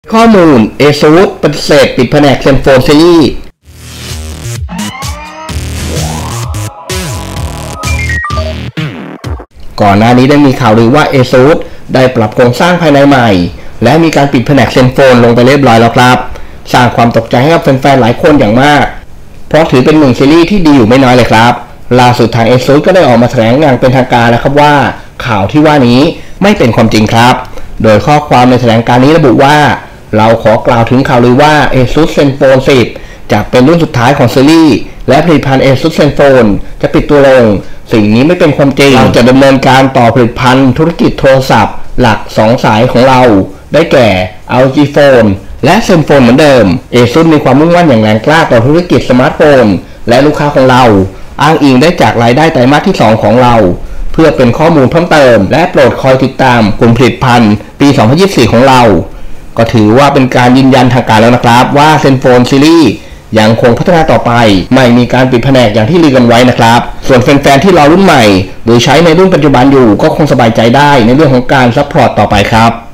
ข้อมูล ASUS ปฏิเสธปิดแผนก ZenFone ซีรีส์ก่อนหน้านี้ได้มีข่าวลือว่า ASUS ได้ปรับโครงสร้างภายในใหม่และมีการปิดแผนก ZenFone ลงไปเรียบร้อยแล้วครับสร้างความตกใจให้กับแฟนๆหลายคนอย่างมากเพราะถือเป็นหนึ่งซีรีส์ที่ดีอยู่ไม่น้อยเลยครับล่าสุดทาง ASUS ก็ได้ออกมาแถลงอย่างเป็นทางการแล้วครับว่าข่าวที่ว่านี้ไม่เป็นความจริงครับโดยข้อความในแถลงการนี้ระบุว่าเราขอกล่าวถึงข่าวลือว่า ASUS ZenFone 10 จะเป็นรุ่นสุดท้ายของซีรีส์และผลิตภัณฑ์ ASUS ZenFone จะปิดตัวลงสิ่งนี้ไม่เป็นความจริงเราจะดำเนินการต่อผลิตภัณฑ์ธุรกิจโทรศัพท์หลัก2สายของเราได้แก่ LG Phone และ ZenFone เหมือนเดิม ASUS มีความมุ่งมั่นอย่างแรงกล้าต่อธุรกิจสมาร์ทโฟนและลูกค้าของเราอ้างอิงได้จากรายได้ไตรมาสที่2ของเราเพื่อเป็นข้อมูลเพิ่มเติมและโปรดคอยติดตามกลุ่มผลิตภัณฑ์ปี 2024 ของเราก็ถือว่าเป็นการยืนยันทางการแล้วนะครับว่า ZenFone ซีรีส์ยังคงพัฒนาต่อไปไม่มีการปิดแผนกอย่างที่ลือกันไว้นะครับส่วนแฟนๆที่รอรุ่นใหม่หรือใช้ในรุ่นปัจจุบันอยู่ก็คงสบายใจได้ในเรื่องของการซัพพอร์ตต่อไปครับ